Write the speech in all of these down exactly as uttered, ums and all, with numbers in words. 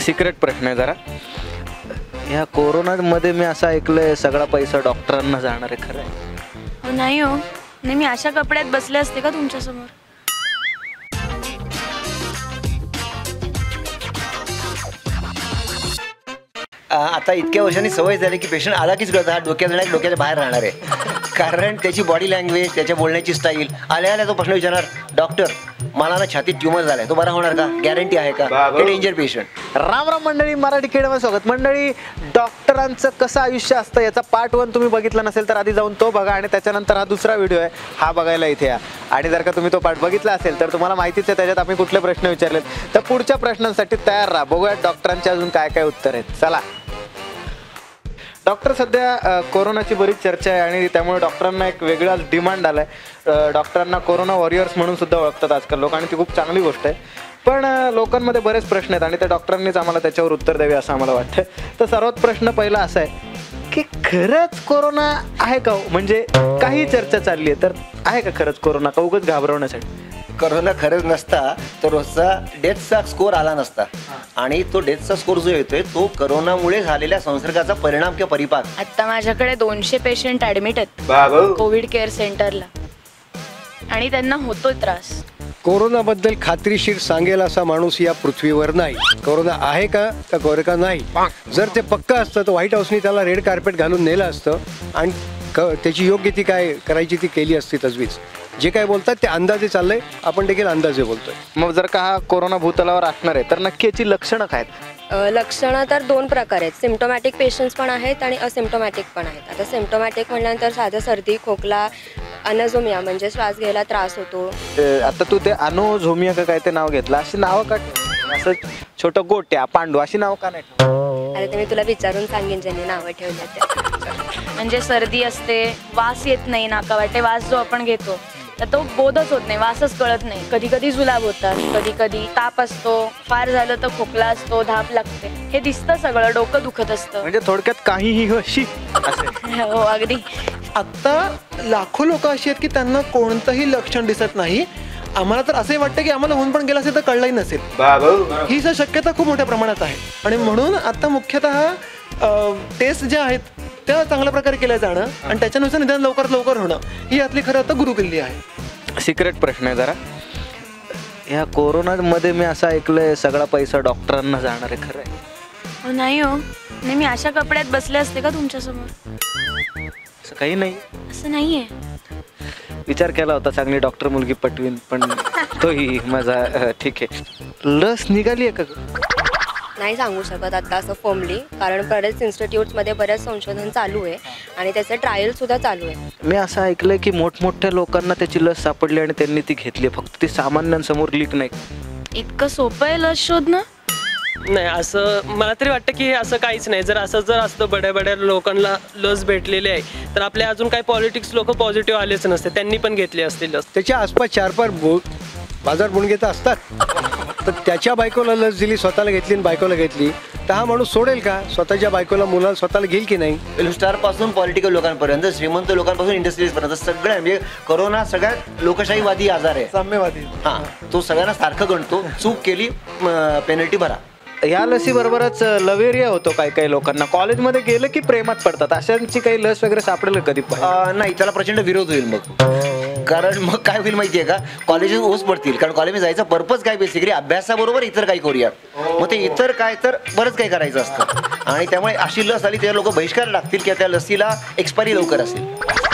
Secret प्रश्न आहे जरा. या कोरोनामध्ये मी असं ऐकलंय सगळा पैसा डॉक्टरांना जाणार आहे, खरं आहे? नाही हो, नाही मी अशा कपड्यात बसले असते का तुमच्यासमोर? आता इतक्या वर्षांनी सवय झाली की पेशंट आला कीच कळतं हा डोक्यात जाणार डोक्याच्या बाहेर राहणार आहे. कारण त्याची बॉडी लँग्वेज, त्याच्या बोलण्याची स्टाईल, आल्या आल्या तो प्रश्न विचारणार, डॉक्टर मला ना छातीत ट्युमर झालाय, तो बरा होणार का? गॅरंटी आहे का? हे डेंजर पेशंट. राम राम मंडळी, मराठी खेळमध्ये स्वागत. मंडळी, डॉक्टरांचं कसं आयुष्य असतं याचा पार्ट वन तुम्ही बघितला नसेल तर आधी जाऊन तो बघा, आणि त्याच्यानंतर हा दुसरा व्हिडिओ आहे हा बघायला इथे या. आणि जर का तुम्ही तो पार्ट बघितला असेल तर तुम्हाला माहितीच आहे त्याच्यात आम्ही कुठले प्रश्न विचारलेत. तर पुढच्या प्रश्नांसाठी तयार राहा, बघूयात डॉक्टरांचे अजून काय काय उत्तर आहेत. चला डॉक्टर, सध्या कोरोनाची बरीच चर्चा आहे आणि त्यामुळे डॉक्टरांना एक वेगळाच डिमांड आलाय. डॉक्टरांना कोरोना वॉरियर्स म्हणून सुद्धा ओळखतात आजकाल लोक, आणि ती खूप चांगली गोष्ट आहे. पण लोकांमध्ये बरेच प्रश्न आहेत आणि त्या डॉक्टरांनीच आम्हाला त्याच्यावर उत्तर द्यावे असं आम्हाला वाटतं. तर सर्वात प्रश्न पहिला असा आहे की खरंच कोरोना आहे का? म्हणजे काही चर्चा चालली आहे, तर आहे का खरंच कोरोना, का उगाच घाबरवण्यासाठी? कोरोना खरंच नसता तर रोजचा डेथचा स्कोर आला नसता, आणि तो डेथचा स्कोर जो येतोय तो कोरोनामुळे झालेल्या संसर्गाचा परिणाम किंवा परिपाक. आता माझ्याकडे दोनशे पेशंट ऍडमिट आहेत कोविड केअर सेंटरला, आणि त्यांना होतोय त्रास. कोरोनाबद्दल खात्रीशीर सांगेल असा माणूस या पृथ्वीवर नाही. कोरोना आहे का का कोरोना नाही, जर ते पक्का असतं तर व्हाईट हाऊसनी त्याला रेड कार्पेट घालून नेलं असतं आणि त्याची योग्य ती काय करायची ती केली असती तजवीज. जे काय बोलतात ते अंदाजे चाललंय, आपण देखील अंदाजे बोलतोय. मग जर का हा कोरोना भूतलावर असणार आहे तर नक्की याची लक्षणं काय आहेत? लक्षणं तर दोन प्रकार आहेत. सिम्प्टोमॅटिक पेशंट्स पण आहेत आणि असिम्प्टोमॅटिक पण आहेत. आता सिम्प्टोमॅटिक म्हटल्यानंतर साधं सर्दी, खोकला, अनझोमिया म्हणजे श्वास घ्यायला त्रास होतो. आता तू ते अनोझोमिया का काय ते नाव घेतलं, अशी नावं का? असं छोटं गोट्या, पांडू अशी नाव का नाही? आता ते मी तुला विचारून सांगेन ज्यांनी नावं ठेवलं ते. म्हणजे सर्दी असते, वास येत नाही, नाका वाटे वास जो आपण घेतो तर तो बोधच होत नाही, वासच कळत नाही. कधी कधी जुलाब होतात, कधी कधी ताप असतो, फार झालं तर खोकला असतो, धाप लागते, हे दिसतं सगळं, डोकं दुखत असतं. म्हणजे थोडक्यात काहीही अशी. हो अगदी. आता लाखो लोक अशी आहेत की त्यांना कोणतंही लक्षण दिसत नाही. आम्हाला तर असंही वाटतं की आम्हाला होऊन पण गेलं असेल तर कळलंही नसेल. ही जर शक्यता खूप मोठ्या प्रमाणात आहे, आणि म्हणून आता मुख्यतः टेस्ट ज्या आहेत त्या चांगल्या प्रकारे केल्या जाणं आणि त्याच्यानुसार निदान लवकरात लवकर होणं ही यातली खरं आता गुरुकिल्ली आहे. सिक्रेट प्रश्न आहे जरा. या कोरोनामध्ये मी असं ऐकलंय सगळा पैसा डॉक्टरांना जाणार आहे, खरं आहे? नाही हो, नाही मी अशा कपड्यात बसले असते का तुमच्यासमोर? असं काही नाही. असं नाहीये. विचार केला होता चांगली डॉक्टर मुलगी पटवीन, पण तोही माझा ठीक आहे. लस निघाली आहे का? नाही सांगू शकत आता असं फॉर्मली, कारण बरेच इन्स्टिट्यूटमध्ये बरेच संशोधन चालू आहे आणि त्याचे ट्रायल सुद्धा चालू आहे. मी असं ऐकलंय की मोठमोठ्या लोकांना त्याची लस सापडली आणि त्यांनी ती घेतली, फक्त ती सामान्यांसमोर लीक नाही. इतकं सोपं आहे लस शोधणं? नाही, असं मला तरी वाटतं की हे असं काहीच नाही. जर असं जर असतं बड्या बड्या लोकांना लस भेटलेली आहे तर आपल्या अजून काही पॉलिटिक्स लोक पॉझिटिव्ह आलेच नसते, त्यांनी पण घेतली असतील लस. त्याच्या आसपास चार पाच बो बाजार बुणगेता असतात, तर त्याच्या बायकोला लस दिली, स्वतःला घेतली आणि बायकोला घेतली, तर हा माणूस सोडेल का? स्वतःच्या बायकोला, मुलाला स्वतःला घेईल की नाही? फिल्म स्टार पासून पॉलिटिकल लोकांपर्यंत, श्रीमंत लोकांपासून इंडस्ट्रीज पर्यंत सगळं, म्हणजे कोरोना सगळ्यात लोकशाहीवादी आजार आहे, साम्यवादी. हा, तो सगळ्यांना सारखं गणतो. चूक केली पेनल्टी भरा. या लसी बरोबरच लवेरिया होतो काही काही लोकांना. कॉलेजमध्ये गेलं की प्रेमात पडतात, अशांची काही लस वगैरे सापडेल कधी? नाही, त्याला प्रचंड विरोध होईल मग. कारण मग काय होईल माहितीये का, कॉलेजेस ओस पडतील. कारण कॉलेजमध्ये जायचा पर्पज काय, बेसिकली अभ्यासाबरोबर इतर काही करूया. मग ते इतर काय तर बरंच काही करायचं असतं, आणि त्यामुळे अशी लस आली त्या लोक बहिष्कार टाकतील किंवा त्या लसीला एक्सपायरी लवकर असेल.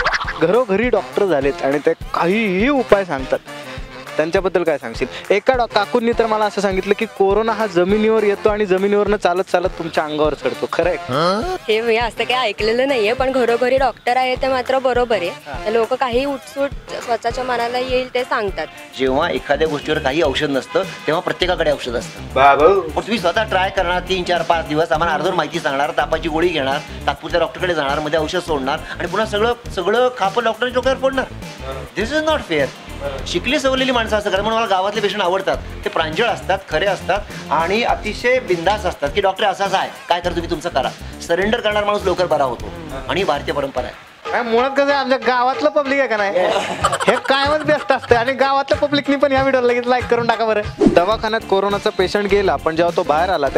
घरोघरी डॉक्टर झालेत आणि ते काहीही उपाय सांगतात, त्यांच्याबद्दल काय सांगशील? एका डॉ काकूंनी तर मला असं सांगितलं की कोरोना हा जमिनीवर येतो आणि जमिनीवरनं चालत चालत तुमच्या अंगावर चढतो. खरं आहे? हे मी असं काही ऐकलेलं नाहीये, पण घरोघरी डॉक्टर आहे ते मात्र बरोबर आहे. लोक काही उठसूट स्वतःच्या मनाला येईल ते सांगतात. जेव्हा एखाद्या गोष्टीवर काही औषध नसतं तेव्हा प्रत्येकाकडे औषध असतं. तुम्ही स्वतः ट्राय करणार तीन चार पाच दिवस, आम्हाला अर्धवर माहिती सांगणार, तापाची गोळी घेणार, तात्पुरत्या डॉक्टरकडे जाणार, मध्ये औषध सोडणार, आणि पुन्हा सगळं सगळं खापं डॉक्टरच्या डोक्यावर फोडणार. This is not fair. शिकली सवरलेली माणसं असतात, कारण मला गावातले पेशंट आवडतात. ते प्रांजळ असतात, खरे असतात आणि अतिशय बिंदास असतात की डॉक्टर असाच आहे, काय कर तुम्ही तुमचं करा. सरेंडर करणार माणूस लवकर बरा होतो, आणि ही भारतीय परंपरा आहे. काय मुळात कसं आमच्या गावातलं पब्लिक आहे का नाही, हे कायमच बेस्ट असतं, आणि गावातल्या पब्लिकनी पण या व्हिडिओला लगेच लाईक करून टाका बरं. दवाखान्यात कोरोनाचा पेशंट गेला, पण जेव्हा तो बाहेर आला तेव्हा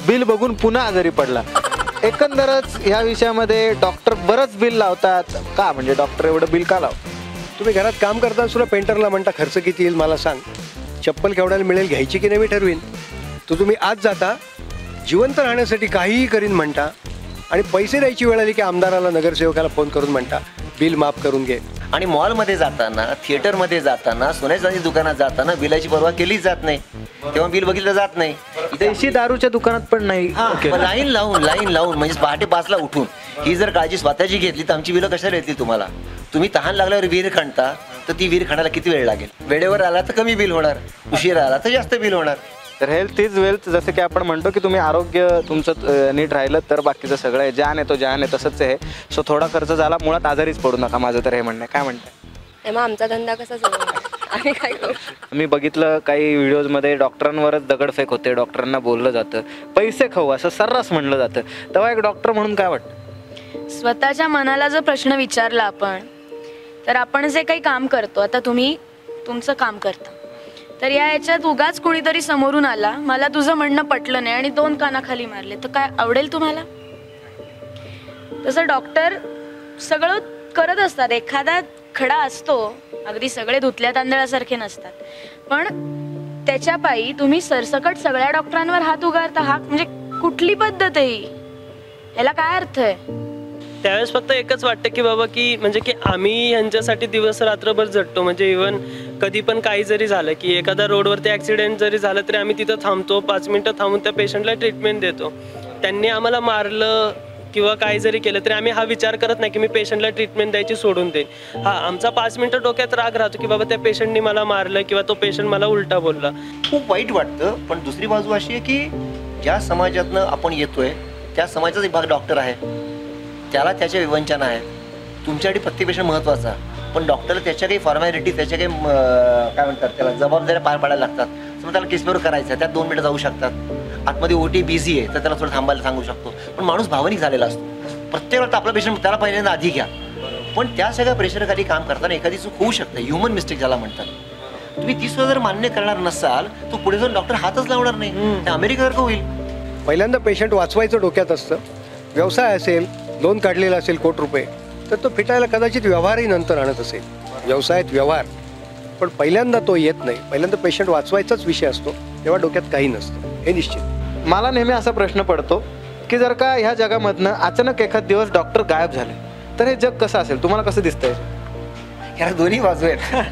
बिल बघून पुन्हा आजारी पडला. एकंदरच ह्या विषयामध्ये डॉक्टर बरंच बिल लावतात का, म्हणजे डॉक्टर एवढं बिल का लावतात? तुम्ही घरात काम करता सुद्धा पेंटरला म्हणता खर्च किती येईल मला सांग, चप्पल केवढ्याला मिळेल घ्यायची की नाही मी ठरवीन. तो तुम्ही आज जाता जिवंत राहण्यासाठी काहीही करीन म्हणता आणि पैसे द्यायची वेळ आली की आमदाराला नगरसेवकाला फोन करून म्हणता बिल माफ करून घे. आणि मॉलमध्ये जाताना, थिएटरमध्ये जाताना, सोन्याच्या चांदीच्या दुकानात जाताना बिलाची पर्वा केलीच जात नाही, तेव्हा बिल बघितलं जात नाही. देशी दारूच्या दुकानात पण नाही. मग लाईन लावून लाईन लावून म्हणजे पहाटे पाचला उठून ही जर काळजी स्वतःची घेतली तर आमची बिलं कशाला येतील तुम्हाला? तुम्ही तहान लागल्यावर विहीर खणता तर ती विहीर खणायला किती वेळ लागेल? वेळेवर आला तर कमी बिल होणार, उशीर आला तर जास्त बिल होणार. तर हेल्थ इज वेल्थ, जसं की आपण म्हणतो की तुम्ही आरोग्य तुमचं अं, नीट राहिलं तर बाकीचं सगळं आहे. जान आहे तो जान आहे, तसंच आहे. सो थोडा खर्च झाला मुळात आजारीच पडू नका, माझं तर हे म्हणणं आहे. काय म्हणताय? तेव्हा आमचा धंदा कसा चालू आम्ही काय करू? मी बघितलं काही व्हिडिओजमध्ये डॉक्टरांवरच दगडफेक होते, डॉक्टरांना बोललं जातं, पैसे खाऊ असं सर्रास म्हणलं जातं. तेव्हा एक डॉक्टर म्हणून काय वाटतं? स्वतःच्या मनाला जर प्रश्न विचारला आपण, तर आपण जे काही काम करतो, आता तुम्ही तुमचं काम करता, तर या याच्यात उगाच कोणीतरी समोरून आला, मला तुझं म्हणणं पटलं नाही आणि दोन कानाखाली मारले, तर काय आवडेल तुम्हाला? तसं डॉक्टर सगळं करत असतात. एखादा खडा असतो, अगदी सगळे धुतल्या तांदळासारखे नसतात, पण त्याच्या पायी तुम्ही सरसकट सगळ्या डॉक्टरांवर हात उगारता. हा म्हणजे कुठली पद्धत आहे ही? याला काय अर्थ आहे? त्यावेळेस फक्त एकच वाटतं की बाबा की म्हणजे की आम्ही यांच्यासाठी दिवस रात्रभर झटतो. म्हणजे इव्हन कधी पण काही जरी झालं की एखादा रोडवरती ॲक्सिडेंट जरी झालं तरी आम्ही तिथं थांबतो, पाच मिनटं थांबून त्या पेशंटला ट्रीटमेंट देतो. त्यांनी आम्हाला मारलं किंवा काही जरी केलं तरी आम्ही हा विचार करत नाही की मी पेशंटला ट्रीटमेंट द्यायची सोडून देईन. हा आमचा पाच मिनटं डोक्यात राग राहतो की बाबा त्या पेशंटनी मला मारलं किंवा तो पेशंट मला उलटा बोलला. खूप वाईट वाटतं. पण दुसरी बाजू अशी आहे की ज्या समाजातनं आपण येतोय त्या समाजाचा एक भाग डॉक्टर आहे, त्याला त्याच्या विवंचना आहे. तुमच्यासाठी प्रत्येक पेशंट महत्त्वाचा, पण डॉक्टरला त्याच्या काही फॉर्मॅलिटी, त्याच्या काही काय म्हणतात त्याला जबाबदाऱ्या पार पाडायला लागतात. समजा त्याला केसवर करायचं, त्यात दोन मिनिटं जाऊ शकतात. आतमध्ये ओटी बिझी आहे तर त्याला थोडं थांबायला सांगू शकतो. पण माणूस भावनिक झालेला असतो. प्रत्येक वेळा आपला पेशंट त्याला पहिल्यांदा आधी घ्या. पण त्या सगळ्या प्रेशरखाली काम करताना एखादी चूक होऊ शकते, ह्युमन मिस्टेक ज्याला म्हणतात. तुम्ही ती सुद्धा जर मान्य करणार नसाल तर पुढे जाऊन डॉक्टर हातच लावणार नाही. ते अमेरिकेसारखं होईल. पहिल्यांदा पेशंट वाचवायचं डोक्यात असतं. व्यवसाय असेल, लोन काढलेला असेल कोट रुपये, तर तो फिटायला कदाचित व्यवहारही नंतर आणत असेल. व्यवसायात व्यवहार, पण पहिल्यांदा तो येत नाही. पहिल्यांदा पेशंट वाचवायचाच विषय असतो, तेव्हा डोक्यात काही नसतं, हे निश्चित. मला नेहमी असा प्रश्न पडतो की जर का ह्या जगामधनं अचानक एखाद दिवस डॉक्टर गायब झाले तर हे जग कसं असेल? तुम्हाला कसं दिसतंय? ह्याला दोन्ही बाजू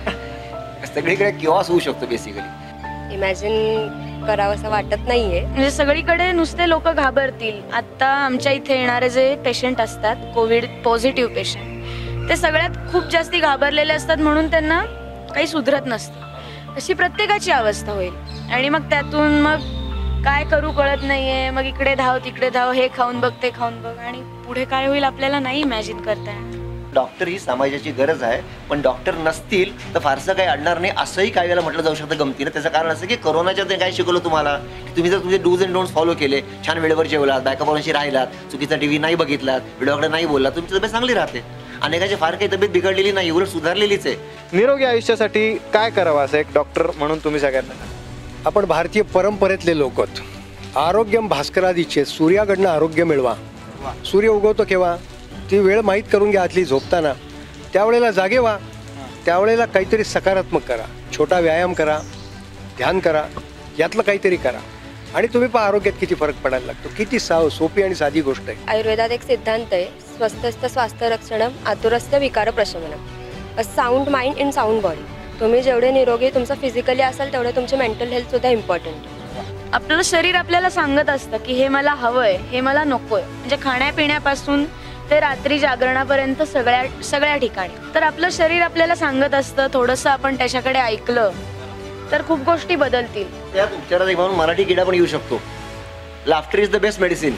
आहेत. सगळीकडे किऑस होऊ शकतो बेसिकली. इमॅजिन करावं असं वाटत नाहीये. म्हणजे सगळीकडे नुसते लोक घाबरतील. आता आमच्या इथे येणारे जे पेशंट असतात, कोविड पॉझिटिव्ह पेशंट, ते सगळ्यात खूप जास्ती घाबरलेले असतात, म्हणून त्यांना काही सुधरत नसतं. अशी प्रत्येकाची अवस्था होईल आणि मग त्यातून मग काय करू कळत नाहीये, मग इकडे धाव तिकडे धाव, हे खाऊन बघ ते खाऊन बघ, आणि पुढे काय होईल आपल्याला नाही इमॅजिन करता येणार. डॉक्टर ही समाजाची गरज आहे, पण डॉक्टर नसतील तर फारसं काही अडणार नाही असंही काही वेळेला म्हटलं जाऊ शकतं गमतीनं. त्याचं कारण असं की कोरोनाच्या ते काय शिकवलं तुम्हाला की तुम्ही जर तुमचे डूज अँड डोंट्स फॉलो केले, छान वेळेवर जेवलात, बॅकअपवरशी राहिलात, चुकीचा टीव्ही नाही बघितलात, व्हिडिओकडे नाही बोललात, तुमची तब्येत चांगली राहते. अनेकाची फार काही तब्येत बिघडलेली नाही, उलट सुधारलेलीच आहे. निरोगी आयुष्यासाठी काय करावं असं एक डॉक्टर म्हणून तुम्ही सगळ्यांना? आपण भारतीय परंपरेतले लोक आहोत. आरोग्यम भास्करादिच्छे, सूर्याकडनं आरोग्य मिळवा. सूर्य उगवतो केव्हा? ती वेळ माहीत करून घ्या आतली झोपताना. त्यावेळेला जागे व्हा. त्यावेळेला काहीतरी सकारात्मक करा, छोटा व्यायाम करा, ध्यान करा, यातलं काहीतरी करा आणि तुम्ही पहा आरोग्यात किती फरक पडायला लागतो. किती सा सोपी आणि साधी गोष्ट आहे. आयुर्वेदात एक सिद्धांत आहे, स्वस्थस्थ स्वास्थ्य रक्षणम आतुरस्थ विकार प्रशमनम. A sound mind in sound body. तुम्ही जेवढे निरोगी तुमचं फिजिकली असाल तेवढे तुमचे मेंटल हेल्थ सुद्धा इम्पॉर्टंट. आपलं शरीर आपल्याला सांगत असतं की हे मला हवंय, हे मला नकोय. म्हणजे खाण्यापिण्यापासून ते रात्री जागरणापर्यंत सगळ्या सगळ्या ठिकाणी. तर आपलं शरीर आपल्याला सांगत असतं. थोडंसं आपण त्याच्याकडे ऐकलं तर खूप गोष्टी बदलतील. त्यात उपचारात एक म्हणून मराठी किडा पण येऊ शकतो. Laughter is the best medicine.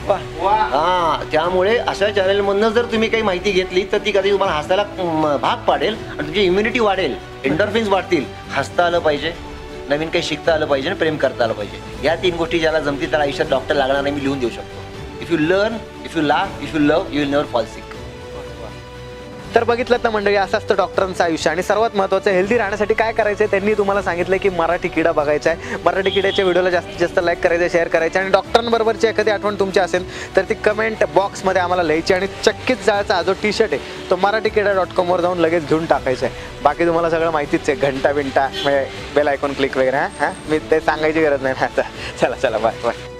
हा, त्यामुळे अशा चॅनलमधनं जर तुम्ही काही माहिती घेतली तर ती कधी तुम्हाला हसायला भाग पाडेल आणि तुमची इम्युनिटी वाढेल, एंडॉर्फिन्स वाढतील. हसता आलं पाहिजे, नवीन काही शिकता आलं पाहिजे, प्रेम करता आलं पाहिजे. या तीन गोष्टी ज्याला जमतील त्याला आयुष्यात डॉक्टर लागणार नाही, मी लिहून देऊ शकतो. If you learn, if you laugh, if you love, you will never fall sick. तर बघितलं ना मंडळी, असं असतं डॉक्टरांचं आयुष्य. आणि सर्वात महत्त्वाचं, हेल्दी राहण्यासाठी काय करायचं त्यांनी तुम्हाला सांगितलं की मराठी किडा बघायचा आहे. मराठी किड्याच्या व्हिडिओला जास्तीत जास्त लाईक करायचं, शेअर करायचं. आणि डॉक्टरांबरोबरची एखादी आठवण तुमची असेल तर ती कमेंट बॉक्समध्ये आम्हाला लिहायची. आणि चक्कीत जायचा हा जो टी शर्ट आहे तो मराठी किडा डॉट कॉमवर जाऊन लगेच घेऊन टाकायचं आहे. बाकी तुम्हाला सगळं माहितीच आहे, घंटा बिंटा म्हणजे बेल आयकॉन क्लिक वगैरे. हां हां मी ते सांगायची गरज नाही ना आता. चला चला बाय बाय.